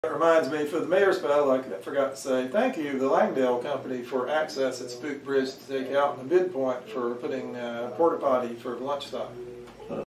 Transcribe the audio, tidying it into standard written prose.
That reminds me, for the mayor's bell, I forgot to say thank you to the Langdale company for access at Spook Bridge to take out, and the midpoint for putting porta potty for lunch stop.